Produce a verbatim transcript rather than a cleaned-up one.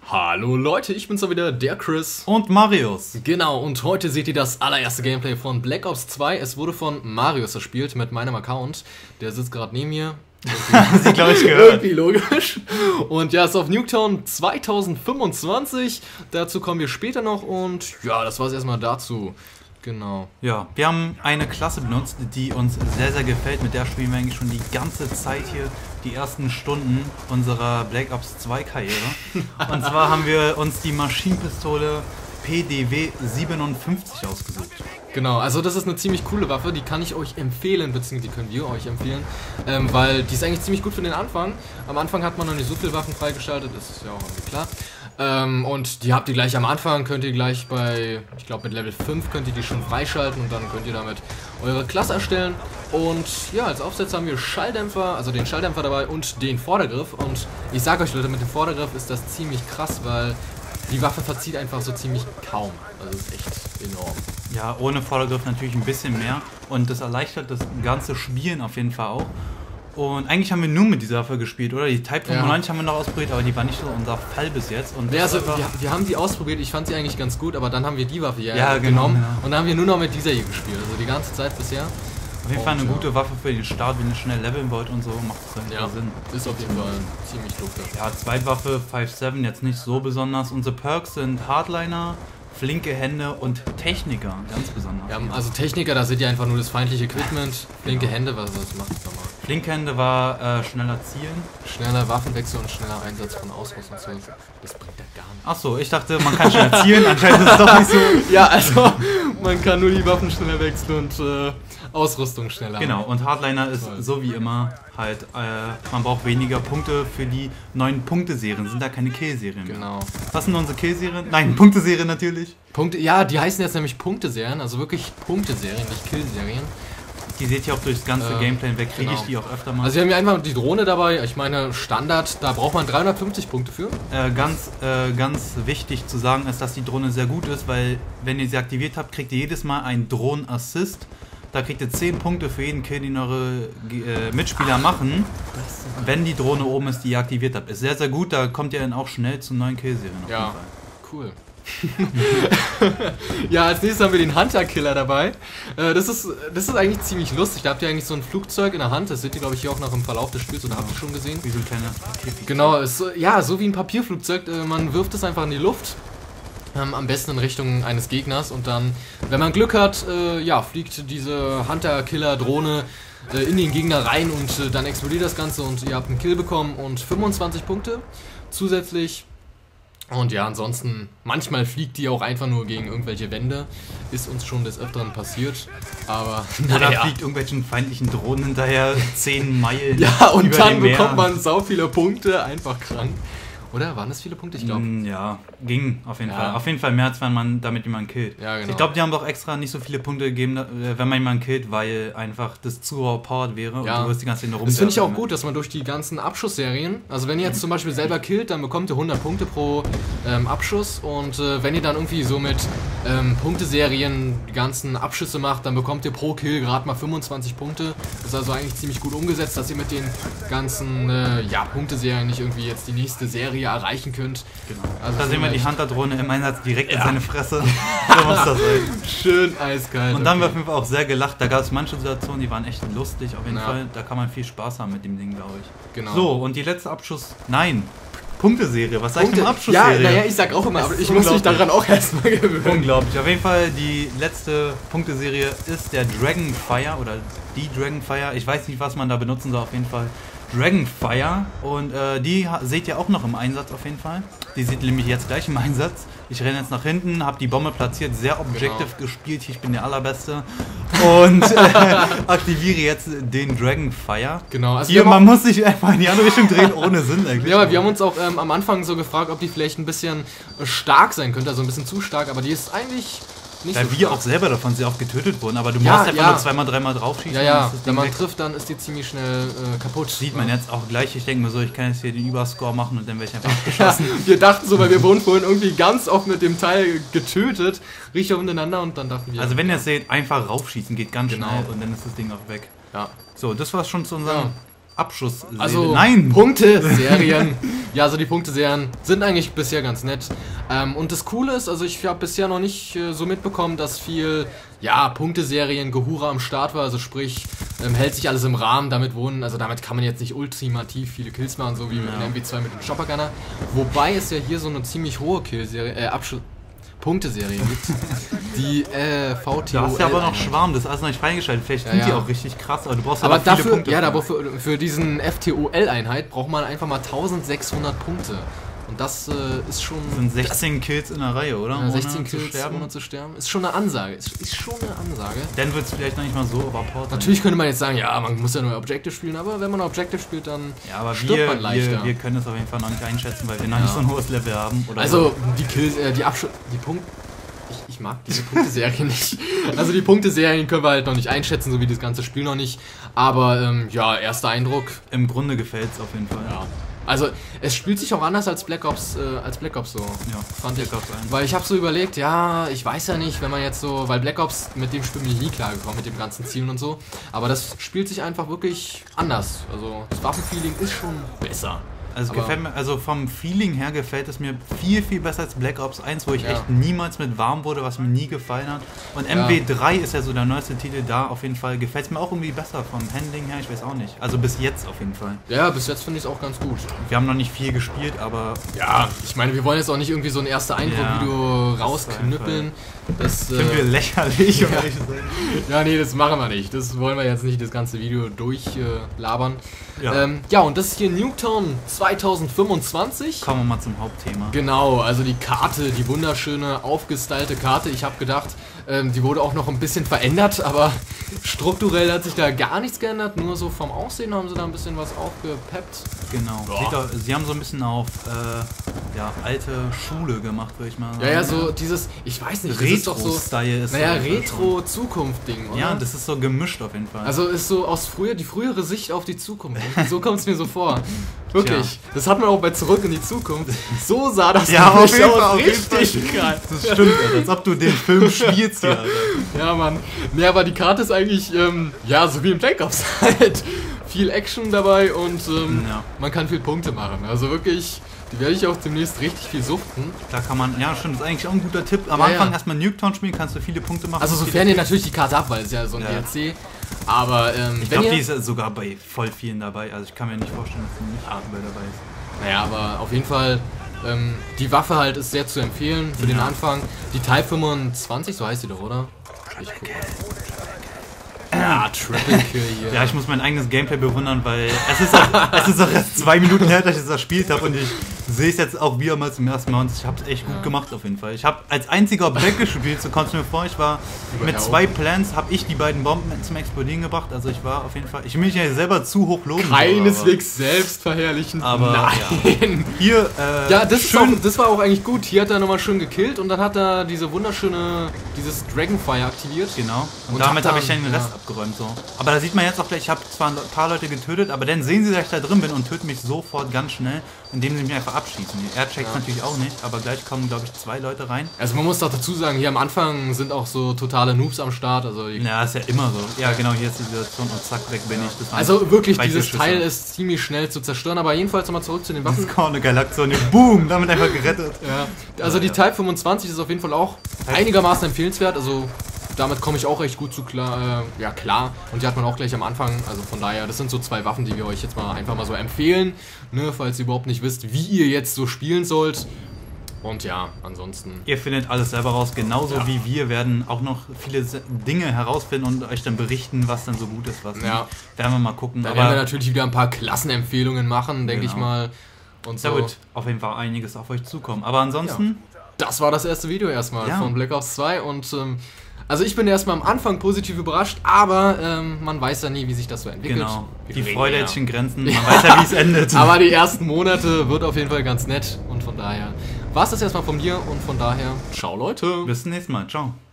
Hallo Leute, ich bin's wieder, der Chris. Und Marius. Genau, und heute seht ihr das allererste Gameplay von Black Ops zwei. Es wurde von Marius erspielt mit meinem Account. Der sitzt gerade neben mir. Sie, glaube ich, gehört. Irgendwie logisch. Und ja, ist auf Nuketown zweitausendfünfundzwanzig. Dazu kommen wir später noch und ja, das war's erstmal dazu. Genau. Ja, wir haben eine Klasse benutzt, die uns sehr, sehr gefällt. Mit der spielen wir eigentlich schon die ganze Zeit hier, die ersten Stunden unserer Black Ops zwei Karriere. Und zwar haben wir uns die Maschinenpistole P D W siebenundfünfzig ausgesucht. Genau, also das ist eine ziemlich coole Waffe, die kann ich euch empfehlen, beziehungsweise die können wir euch empfehlen, ähm, weil die ist eigentlich ziemlich gut für den Anfang. Am Anfang hat man noch nicht so viele Waffen freigeschaltet, das ist ja auch irgendwie klar. Ähm, und die habt ihr gleich am Anfang, könnt ihr gleich bei, ich glaube mit Level fünf könnt ihr die schon freischalten und dann könnt ihr damit eure Klasse erstellen. Und ja, als Aufsetzer haben wir Schalldämpfer, also den Schalldämpfer dabei und den Vordergriff. Und ich sag euch Leute, mit dem Vordergriff ist das ziemlich krass, weil die Waffe verzieht einfach so ziemlich kaum. Also das ist echt enorm. Ja, ohne Vordergriff natürlich ein bisschen mehr und das erleichtert das ganze Spielen auf jeden Fall auch. Und eigentlich haben wir nur mit dieser Waffe gespielt, oder? Die Type fünfundneunzig ja. haben wir noch ausprobiert, aber die war nicht so unser Fall bis jetzt. Und ja, also, wir, wir haben die ausprobiert, ich fand sie eigentlich ganz gut, aber dann haben wir die Waffe hier ja, genommen genau, ja. und dann haben wir nur noch mit dieser hier gespielt, also die ganze Zeit bisher. Auf jeden Fall eine und, gute Waffe für den Start, wenn ihr schnell leveln wollt und so, macht es dann ja, Sinn. Ist auf jeden Fall ziemlich doof. Ja, Zweitwaffe fünf sieben jetzt nicht so besonders. Unsere Perks sind Hardliner, flinke Hände und Techniker, ganz besonders. Ja, also Techniker, da seht ihr einfach nur das feindliche Equipment. Flinke genau. Hände, was das macht nochmal? Flinke Hände war äh, schneller zielen. Schneller Waffenwechsel und schneller Einsatz von Ausrüstung. Das bringt ja gar nichts. Achso, ich dachte, man kann schneller zielen, anscheinend ist es doch nicht so. Ja, also man kann nur die Waffen schneller wechseln und äh, Ausrüstung schneller. Genau, und Hardliner ist Toll. so wie immer halt, äh, man braucht weniger Punkte für die neuen Punkteserien. Sind da keine Kill-Serien mehr. Genau. Was sind unsere Kill-Serien? Nein, Punkteserien natürlich. Punkte, ja, die heißen jetzt nämlich Punkteserien, also wirklich Punkteserien, nicht Kill-Serien. Die seht ihr auch durchs ganze äh, Gameplay hinweg, kriege genau. ich die auch öfter mal. Also wir haben hier einfach die Drohne dabei, ich meine Standard, da braucht man dreihundertfünfzig Punkte für. Äh, ganz, äh, ganz wichtig zu sagen ist, dass die Drohne sehr gut ist, weil wenn ihr sie aktiviert habt, kriegt ihr jedes Mal einen Drohnen-Assist. Da kriegt ihr zehn Punkte für jeden Kill, den eure äh, Mitspieler Ach, machen, wenn die Drohne oben ist, die ihr aktiviert habt. Ist sehr, sehr gut, da kommt ihr dann auch schnell zu neuen Kill-Serien. Ja, cool. Ja, als nächstes haben wir den Hunter-Killer dabei. Äh, das, ist, das ist eigentlich ziemlich lustig. Da habt ihr eigentlich so ein Flugzeug in der Hand. Das seht ihr, glaube ich, hier auch noch im Verlauf des Spiels. Oder habt ihr schon gesehen? Wie so ein kleines Papierflugzeug. Genau, ist, ja, so wie ein Papierflugzeug. Äh, man wirft es einfach in die Luft. Ähm, am besten in Richtung eines Gegners. Und dann, wenn man Glück hat, äh, ja, fliegt diese Hunter-Killer-Drohne äh, in den Gegner rein. Und äh, dann explodiert das Ganze. Und ihr habt einen Kill bekommen und fünfundzwanzig Punkte zusätzlich. Und ja, ansonsten, manchmal fliegt die auch einfach nur gegen irgendwelche Wände. Ist uns schon des Öfteren passiert. Aber naja. Oder fliegt irgendwelchen feindlichen Drohnen hinterher zehn Meilen. Ja, und über dann dem Meer. bekommt man sau viele Punkte. Einfach krank. Oder? Waren das viele Punkte? Ich glaube. Mm, ja, ging auf jeden ja. Fall. Auf jeden Fall mehr, als wenn man damit jemanden killt. Ja, genau. Ich glaube, die haben doch extra nicht so viele Punkte gegeben, wenn man jemanden killt, weil einfach das zu overpowered wäre ja. und du wirst die ganze Zeit nur rum. Das finde ich auch gut, dass man durch die ganzen Abschussserien, also wenn ihr jetzt zum Beispiel selber killt, dann bekommt ihr hundert Punkte pro ähm, Abschuss und äh, wenn ihr dann irgendwie so mit ähm, Punkteserien die ganzen Abschüsse macht, dann bekommt ihr pro Kill gerade mal fünfundzwanzig Punkte. Das ist also eigentlich ziemlich gut umgesetzt, dass ihr mit den ganzen äh, ja, Punkteserien nicht irgendwie jetzt die nächste Serie erreichen könnt. Genau. Also da sehen wir die Hunter-Drohne im Einsatz direkt ja. in seine Fresse. So muss das sein. Schön eiskalt. Und dann okay. wir auf jeden Fall auch sehr gelacht. Da gab es manche Situationen, die waren echt lustig auf jeden ja. Fall. Da kann man viel Spaß haben mit dem Ding, glaube ich. Genau. So, und die letzte Abschuss... Nein! Punkteserie. Was sag ich denn Abschussserie? Ja, naja, ich sag auch immer, aber ich muss mich daran auch erstmal gewöhnen. Unglaublich. Auf jeden Fall, die letzte Punkteserie ist der Dragonfire oder die Dragonfire. Ich weiß nicht, was man da benutzen soll, auf jeden Fall. Dragonfire und äh, die seht ihr auch noch im Einsatz auf jeden Fall. Die seht nämlich jetzt gleich im Einsatz. Ich renne jetzt nach hinten, habe die Bombe platziert, sehr objective genau. gespielt, ich bin der Allerbeste und äh, aktiviere jetzt den Dragonfire. Genau. Also Hier, man muss sich einfach in die andere Richtung drehen, ohne Sinn eigentlich. Ja, aber wir haben uns auch ähm, am Anfang so gefragt, ob die vielleicht ein bisschen stark sein könnte, also ein bisschen zu stark, aber die ist eigentlich... Nicht Weil so wir stark. auch selber davon sehr oft getötet wurden, aber du ja, musst einfach ja. nur zweimal, dreimal draufschießen. Ja, ja, wenn man weg. trifft, dann ist die ziemlich schnell äh, kaputt. Sieht man jetzt auch gleich, ich denke mir so, ich kann jetzt hier den Überscore machen und dann werde ich einfach abgeschossen. Ja, wir dachten so, weil wir wurden vorhin irgendwie ganz oft mit dem Teil getötet, richtig untereinander und dann dachten wir... Also wenn ihr es seht, einfach raufschießen, geht ganz genau. schnell und dann ist das Ding auch weg. Ja. So, das war's schon zu unserem... Ja. Abschuss. Also Nein! Punkteserien. Ja, also die Punkteserien sind eigentlich bisher ganz nett. Ähm, und das Coole ist, also ich habe bisher noch nicht äh, so mitbekommen, dass viel, ja, Punkteserien, Gehure am Start war. Also sprich, ähm, hält sich alles im Rahmen, damit wohnen, also damit kann man jetzt nicht ultimativ viele Kills machen, so wie mit Ja. dem M W zwei mit dem Chopper Gunner. Wobei es ja hier so eine ziemlich hohe Killserie, äh, Abschuss... Punkteserie gibt. Die äh, V T O L. Du hast ja aber noch Schwarm, das ist alles noch nicht freigeschaltet. Vielleicht Ja, sind die ja. auch richtig krass, aber du brauchst Aber aber viele dafür, Punkte. ja, für. aber für, für diesen F T O L-Einheit braucht man einfach mal eintausendsechshundert Punkte. Und das äh, ist schon... Das sind sechzehn Kills in der Reihe, oder? Ja, sechzehn Ohne zu Kills, sterben. ohne zu sterben. Ist schon eine Ansage. Ist, ist schon eine Ansage. Dann wird es vielleicht noch nicht mal so overpowered sein. Natürlich könnte man jetzt sagen, ja, man muss ja nur Objective spielen, aber wenn man Objective spielt, dann Ja, aber stirbt wir, man leichter. wir, wir können das auf jeden Fall noch nicht einschätzen, weil wir noch Ja. nicht so ein hohes Level haben. Oder Also, die Kills, äh, die Abschluss... Die Punkte... Ich, ich mag diese Punkteserie nicht. Also die Punkteserien können wir halt noch nicht einschätzen, so wie das ganze Spiel noch nicht. Aber ähm, ja, erster Eindruck. Im Grunde gefällt es auf jeden Fall. Ja. Also es spielt sich auch anders als Black Ops, äh, als Black Ops so, Ja, fand ich. Black Ops eins. Weil ich habe so überlegt, ja, ich weiß ja nicht, wenn man jetzt so, weil Black Ops, mit dem Spiel bin ich nie klargekommen, mit dem ganzen Zielen und so. Aber das spielt sich einfach wirklich anders. Also das Waffenfeeling ist schon besser. Also, Aber- gefällt mir, also vom Feeling her gefällt es mir viel, viel besser als Black Ops eins, wo ich Ja. echt niemals mit warm wurde, was mir nie gefallen hat. Und Ja. M W drei ist ja so der neueste Titel da, auf jeden Fall gefällt es mir auch irgendwie besser vom Handling her, ich weiß auch nicht. Also bis jetzt auf jeden Fall. Ja, bis jetzt finde ich es auch ganz gut. Wir haben noch nicht viel gespielt, aber Ja, ich meine, wir wollen jetzt auch nicht irgendwie so ein erster Eindruck-Video Ja, rausknüppeln. Das, sind wir äh, lächerlich, um ja. ehrlich zu sein. ja, nee, das machen wir nicht. Das wollen wir jetzt nicht das ganze Video durchlabern. Äh, labern. Ja. ähm, ja, und das ist hier Nuketown zweitausendfünfundzwanzig. Kommen wir mal zum Hauptthema. Genau, also die Karte, die wunderschöne, aufgestylte Karte. Ich habe gedacht, ähm, die wurde auch noch ein bisschen verändert, aber strukturell hat sich da gar nichts geändert. Nur so vom Aussehen haben sie da ein bisschen was aufgepeppt. Genau. Boah. Sieht doch, sie haben so ein bisschen auf äh, ja, alte Schule gemacht, würde ich mal sagen. Ja, ja, so dieses, ich weiß nicht, das ist doch so, Retro-Style ist naja, so einfach Retro-Zukunft-Ding, oder? Ja, das ist so gemischt auf jeden Fall. Also ist so aus früher, die frühere Sicht auf die Zukunft. So kommt es mir so vor. Wirklich. Das hat man auch bei Zurück in die Zukunft. So sah das Ja, nämlich auf jeden Fall, aus. auf jeden Fall. Richtig geil. das stimmt, Alter, als ob du den Film spielst hier, Alter. Ja, Mann. Nee, aber die Karte ist eigentlich, ähm, ja, so wie im Black Ops halt. Viel Action dabei und ähm, Ja. man kann viel Punkte machen. Also wirklich, die werde ich auch demnächst richtig viel suchten. Da kann man, ja stimmt, das ist eigentlich auch ein guter Tipp. Am Ja, Anfang ja. erstmal Nuketown spielen, kannst du viele Punkte machen. Also viele sofern ihr Kills. natürlich die Karte habt, weil es ja so ein Ja. D L C. Aber ähm, Ich wenn glaube, die ihr... ist sogar bei voll vielen dabei. Also ich kann mir nicht vorstellen, dass die nicht überall dabei ist. Naja, aber auf jeden Fall, ähm, die Waffe halt ist sehr zu empfehlen für den Ja. Anfang. Die Type fünfundzwanzig, so heißt die doch, oder? Ich guck mal. Ja, Triple Kill hier. Ja, ich muss mein eigenes Gameplay bewundern, weil es ist auch, es ist auch erst zwei Minuten her, dass ich das gespielt habe und ich sehe es jetzt auch wieder mal zum ersten Mal und ich habe es echt gut gemacht auf jeden Fall. Ich habe als einziger Black gespielt, so kommst du mir vor, ich war mit Überhaupt. zwei Plans, habe ich die beiden Bomben zum Explodieren gebracht, also ich war auf jeden Fall, ich will mich ja selber zu hoch loben. Keineswegs selbstverherrlichend. Aber, Nein. aber hier, äh, Ja, das, ist schön, auch, das war auch eigentlich gut. Hier hat er nochmal schön gekillt und dann hat er diese wunderschöne, dieses Dragonfire aktiviert. genau, und, Und damit hat habe ich dann- dann den Rest ja. abgeräumt, so. Aber da sieht man jetzt auch gleich, ich habe zwar ein paar Leute getötet, aber dann sehen sie, dass ich da drin bin und töten mich sofort ganz schnell, indem sie mich einfach abschießen. Er checkt Ja. natürlich auch nicht, aber gleich kommen, glaube ich, zwei Leute rein. Also man muss doch dazu sagen, hier am Anfang sind auch so totale Noobs am Start. Also, die, Ja, ist ja immer so. Ja, genau, hier ist die Situation und zack, weg bin ich. Das waren also wirklich, drei, vier dieses Schüsse. Teil ist ziemlich schnell zu zerstören. Aber jedenfalls nochmal zurück zu den Das Waffen. ist eine geile Aktion. Boom, damit einfach gerettet. Ja, also die Type fünfundzwanzig ist auf jeden Fall auch einigermaßen empfehlenswert. Also damit komme ich auch recht gut zu klar. Äh, ja klar. Und die hat man auch gleich am Anfang. Also von daher, das sind so zwei Waffen, die wir euch jetzt mal einfach mal so empfehlen. Ne, falls ihr überhaupt nicht wisst, wie ihr jetzt so spielen sollt. Und ja, ansonsten. Ihr findet alles selber raus, genauso Ja. wie wir werden auch noch viele Se- Dinge herausfinden und euch dann berichten, was dann so gut ist, was nicht. Ja. Werden wir mal gucken. Da aber werden wir natürlich wieder ein paar Klassenempfehlungen machen, denke Genau. ich mal. Und da so. wird auf jeden Fall einiges auf euch zukommen. Aber ansonsten, Das war das erste Video erstmal Ja. von Black Ops zwei und ähm, also ich bin erstmal am Anfang positiv überrascht, aber ähm, man weiß ja nie, wie sich das so entwickelt. genau, Wir die reden Freude ja. hält sich in Grenzen. Man weiß ja, wie es endet. Aber die ersten Monate wird auf jeden Fall ganz nett und von daher war es das erstmal von mir und von daher, ciao Leute. Bis zum nächsten Mal. Ciao.